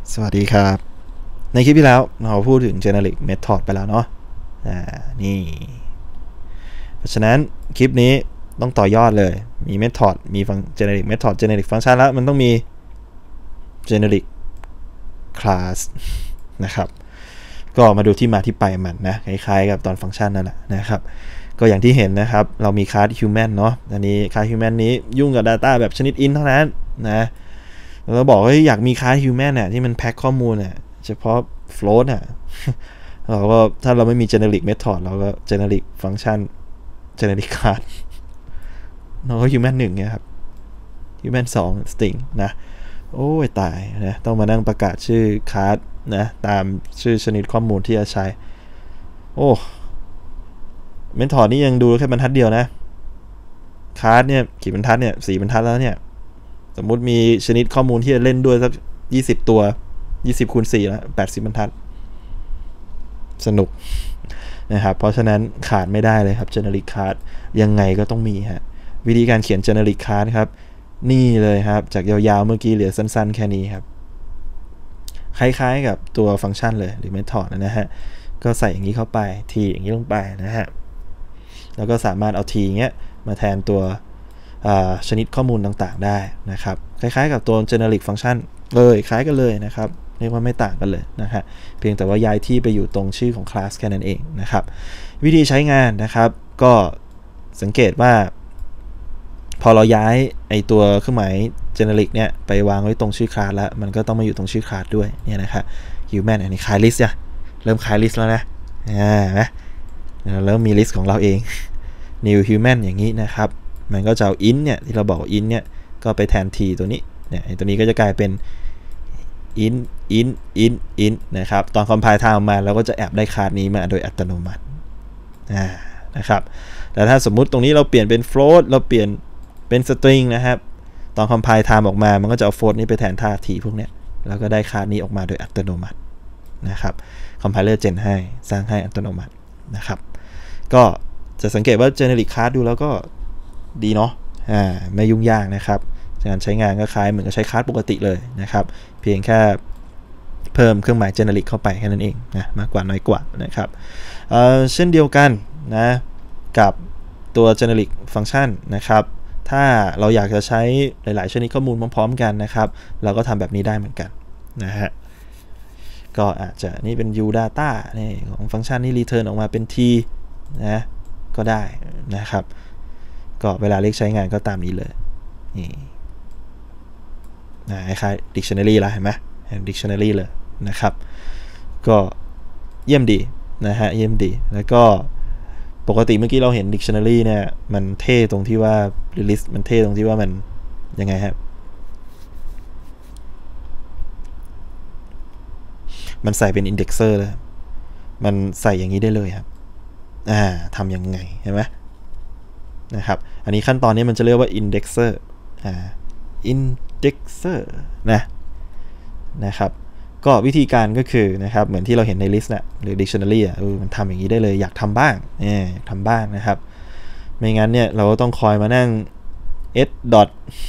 สวัสดีครับในคลิปที่แล้วเราพูดถึง generic method ไปแล้วเนาะนี่เพราะฉะนั้นคลิปนี้ต้องต่อยอดเลยมี method มีgeneric method generic function แล้วมันต้องมี generic class นะครับก็มาดูที่มาที่ไปมันนะคล้ายๆกับตอนฟังก์ชันนั่นแหละนะครับก็อย่างที่เห็นนะครับเรามี class human เนาะอันนี้ class human นี้ยุ่งกับ data แบบชนิด int เท่านั้นนะเราบอกว่าอยากมี class human เนี่ยที่มันแพ็คข้อมูลเนี่ยเฉพาะ float อ่ะเราก็ถ้าเราไม่มี generic method เราก็ generic function generic class เราก็ human 1เนี่ยครับ human 2 string นะโอ้ยตายนะต้องมานั่งประกาศชื่อ class นะตามชื่อชนิดข้อมูลที่จะใช้โอ้ method นี่ยังดูแค่บรรทัดเดียวนะ class เนี่ยกี่บรรทัดเนี่ย4บรรทัดแล้วเนี่ยสมมุติมีชนิดข้อมูลที่จะเล่นด้วยสัก20ตัว20 คูณ 4แล้ว80บรรทัดสนุกนะครับเพราะฉะนั้นขาดไม่ได้เลยครับ generic class ยังไงก็ต้องมีฮะวิธีการเขียน generic class ครับนี่เลยครับจากยาวๆเมื่อกี้เหลือสั้นๆแค่นี้ครับคล้ายๆกับตัวฟังก์ชันเลยหรือ method นะฮะก็ใส่อย่างนี้เข้าไป t อย่างนี้ลงไปนะฮะแล้วก็สามารถเอา t เงี้ยมาแทนตัวชนิดข้อมูลต่างๆได้นะครับคล้ายๆกับตัว generic function เลยคล้ายกันเลยนะครับเรียกว่าไม่ต่างกันเลยนะฮะเพียงแต่ว่าย้ายที่ไปอยู่ตรงชื่อของคลาสแค่นั้นเองนะครับวิธีใช้งานนะครับก็สังเกตว่าพอเราย้ายไอตัวเครื่องหมาย generic เนี่ยไปวางไว้ตรงชื่อคลาสแล้วมันก็ต้องมาอยู่ตรงชื่อคลาสด้วยเนี่ยนะครับ human อันนี้คลาย list เนี่ยเริ่มคลาย list แล้วนะนะเริ่มมี list ของเราเอง new human อย่างนี้นะครับมันก็จะเอา int เนี่ยที่เราบอก int เนี่ยก็ไปแทน t ตัวนี้เนี่ยตัวนี้ก็จะกลายเป็น int นะครับตอน compile time มาเราก็จะแอบได้คลาสนี้มาโดยอัตโนมัตินะครับแต่ถ้าสมมุติตรงนี้เราเปลี่ยนเป็น float เราเปลี่ยนเป็น string นะครับตอน compile time ออกมามันก็จะเอา float นี้ไปแทนท่า t พวกเนี้ยแล้วก็ได้คลาสนี้ออกมาโดยอัตโนมัตินะครับ compiler gen ให้สร้างให้อัตโนมัตินะครับก็จะสังเกตว่า generic class ดูแล้วก็ดีเนาะไม่ยุ่งยากนะครับการใช้งานก็คล้ายเหมือนกับใช้คลาสปกติเลยนะครับเพียงแค่เพิ่มเครื่องหมาย generic เข้าไปแค่นั้นเองนะมากกว่าน้อยกว่านะครับเช่นเดียวกันนะกับตัว generic function นะครับถ้าเราอยากจะใช้หลายๆชนิดข้อมูลพร้อมๆกันนะครับเราก็ทำแบบนี้ได้เหมือนกันนะฮะก็อาจจะนี่เป็น u data นี่ของฟังก์ชันนี้ return ออกมาเป็น t นะก็ได้นะครับก็เวลาเรียกใช้งานก็ตามนี้เลยนี่คล้ายๆ dictionary ละเห็นไหม dictionary เลยนะครับก็เยี่ยมดีนะฮะเยี่ยมดีแล้วก็ปกติเมื่อกี้เราเห็น dictionary เนี่ยมันเท่ตรงที่ว่า list มันเท่ตรงที่ว่ามันยังไงครับมันใส่เป็น indexer เลยมันใส่อย่างนี้ได้เลยครับทำยังไงเห็นไหมนะครับอันนี้ขั้นตอนนี้มันจะเรียกว่า indexer indexer นะครับก็วิธีการก็คือนะครับเหมือนที่เราเห็นใน list นะหรือ dictionary มันทำอย่างนี้ได้เลยอยากทำบ้างทำบ้างนะครับไม่งั้นเนี่ยเราก็ต้องคอยมานั่ง s dot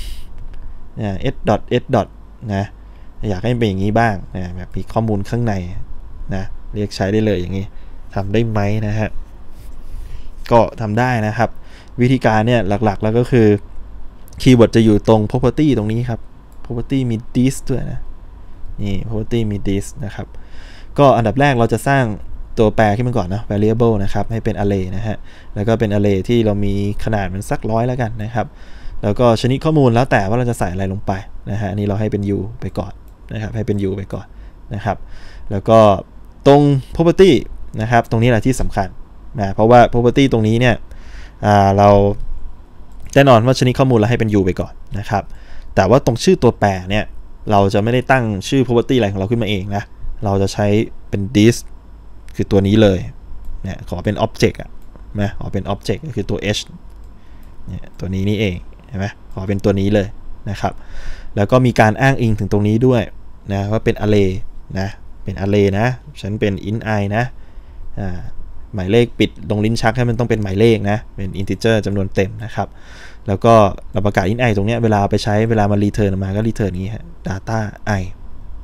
นะอยากให้เป็นอย่างนี้บ้างนะแบบมีข้อมูลข้างในนะเรียกใช้ได้เลยอย่างนี้ทำได้ไหมนะฮะก็ทำได้นะครับวิธีการเนี่ยหลักๆแล้วก็คือคีย์เวิร์ดจะอยู่ตรง property ตรงนี้ครับ property มี this ด้วยนะนี่ property มี this นะครับก็อันดับแรกเราจะสร้างตัวแปรขึ้นมาก่อนนะ variable นะครับให้เป็น array นะฮะแล้วก็เป็น array ที่เรามีขนาดมันสัก100แล้วกันนะครับแล้วก็ชนิดข้อมูลแล้วแต่ว่าเราจะใส่อะไรลงไปนะฮะอันนี้เราให้เป็น u ไปก่อนนะครับให้เป็น u ไปก่อนนะครับแล้วก็ตรง property นะครับตรงนี้แหละที่สำคัญนะเพราะว่า property ตรงนี้เนี่ยเราแน่นอนว่าชนิดข้อมูลเราให้เป็น u ไปก่อนนะครับแต่ว่าตรงชื่อตัวแปรเนี่ยเราจะไม่ได้ตั้งชื่อ property อะไรของเราขึ้นมาเองนะเราจะใช้เป็น this คือตัวนี้เลยเนี่ยขอเป็น object นะขอเป็น object ก็คือตัว h เนี่ยตัวนี้นี่เองเห็นไหมขอเป็นตัวนี้เลยนะครับแล้วก็มีการอ้างอิงถึงตรงนี้ด้วยนะว่าเป็น array นะเป็น array นะฉันเป็น int i นะหมายเลขปิดตรงลิ้นชักให้มันต้องเป็นหมายเลขนะเป็น integer จำนวนเต็มนะครับแล้วก็เราประกาศ int i ตรงนี้เวลาไปใช้เวลามา return ออกมาก็ return นี้ฮะ data i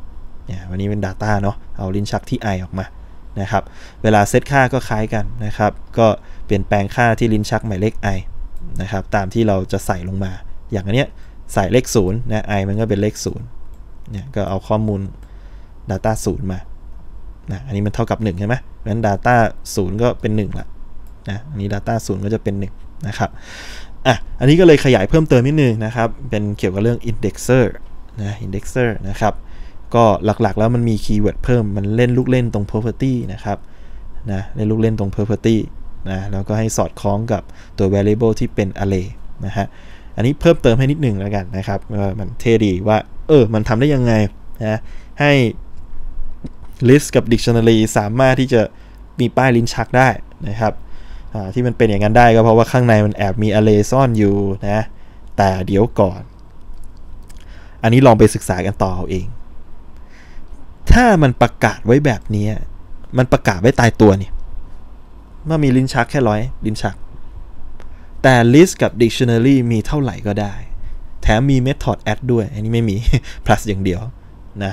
เนี่ยวันนี้เป็น Data เนาะเอาลิ้นชักที่ i ออกมานะครับเวลาเซตค่าก็คล้ายกันนะครับก็เปลี่ยนแปลงค่าที่ลิ้นชักหมายเลข i นะครับตามที่เราจะใส่ลงมาอย่างอันเนี้ยใส่เลข0นะ i มันก็เป็นเลข0เนี่ยก็เอาข้อมูล Data 0มานะอันนี้มันเท่ากับ1ใช่ไหมงั้น Data 0ก็เป็น1ละนะอันนี้ Data 0ก็จะเป็น1นะครับอันนี้ก็เลยขยายเพิ่มเติมนิดนึงนะครับเป็นเกี่ยวกับเรื่อง indexer นะ indexer นะครับก็หลักๆแล้วมันมีคีย์เวิร์ดเพิ่มมันเล่นลูกเล่นตรง property นะครับนะเล่นลูกเล่นตรง property นะแล้วก็ให้สอดคล้องกับตัว variable ที่เป็น array นะฮะอันนี้เพิ่มเติมให้นิดนึงแล้วกันนะครับมันเท่ดีว่ามันทำได้ยังไงนะให้ list กับ dictionary สามารถที่จะมีป้ายลิ้นชักได้นะครับที่มันเป็นอย่างนั้นได้ก็เพราะว่าข้างในมันแอบมี array ซ่อนอยู่นะแต่เดี๋ยวก่อนอันนี้ลองไปศึกษากันต่อเอาเองถ้ามันประกาศไว้แบบนี้มันประกาศไว้ตายตัวนี่ว่ามีลิ้นชักแค่100ลิ้นชักแต่ list กับ dictionary มีเท่าไหร่ก็ได้แถมมี method add ด้วยอันนี้ไม่มี plus อย่างเดียวนะ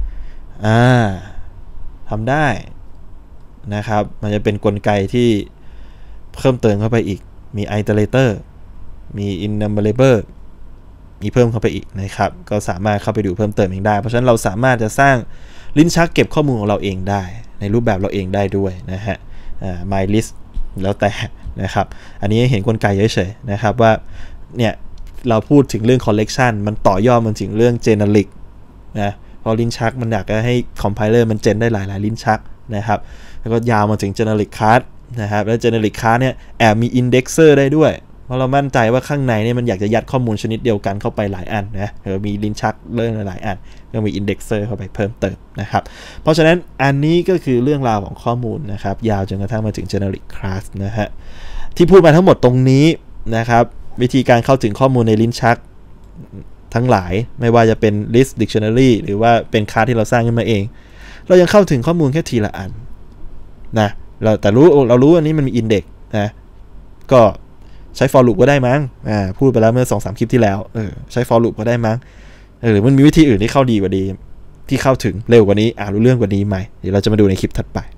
ทำได้นะครับมันจะเป็นกลไกที่เพิ่มเติมเข้าไปอีกมี iterator มี enumerable มีเพิ่มเข้าไปอีกนะครับก็สามารถเข้าไปดูเพิ่มเติมเองได้เพราะฉะนั้นเราสามารถจะสร้างลิ้นชักเก็บข้อมูลของเราเองได้ในรูปแบบเราเองได้ด้วยนะฮะmy list แล้วแต่นะครับอันนี้เห็นกลไกเฉยๆนะครับว่าเนี่ยเราพูดถึงเรื่อง collection มันต่อยอดมันถึงเรื่อง generic นะเพราะลิ้นชักมันอยากจะให้ compiler มันเจนได้หลายๆลิ้นชักนะครับแล้วก็ยาวมาถึง generic class นะครับแล้ว generic class เนี่ยแอบมี indexer ได้ด้วยเพราะเรามั่นใจว่าข้างในเนี่ยมันอยากจะยัดข้อมูลชนิดเดียวกันเข้าไปหลายอันนะมีลิ้นชักเรื่องหลายอันก็มี indexer เข้าไปเพิ่มเติมนะครับเพราะฉะนั้นอันนี้ก็คือเรื่องราวของข้อมูลนะครับยาวจนกระทั่งมาถึง generic class นะฮะที่พูดมาทั้งหมดตรงนี้นะครับวิธีการเข้าถึงข้อมูลในลิ้นชักทั้งหลายไม่ว่าจะเป็น list dictionary หรือว่าเป็นคลาสที่เราสร้างขึ้นมาเองเรายังเข้าถึงข้อมูลแค่ทีละอันนะแต่เรารู้อันนี้มันมี index นะก็ใช้ for loop ก็ได้มั้งพูดไปแล้วเมื่อ 2-3 คลิปที่แล้วใช้ for loop ก็ได้มั้งหรือมันมีวิธีอื่นที่เข้าดีกว่าดีที่เข้าถึงเร็วกว่านี้รู้เรื่องกว่านี้ไหมเดี๋ยวเราจะมาดูในคลิปถัดไป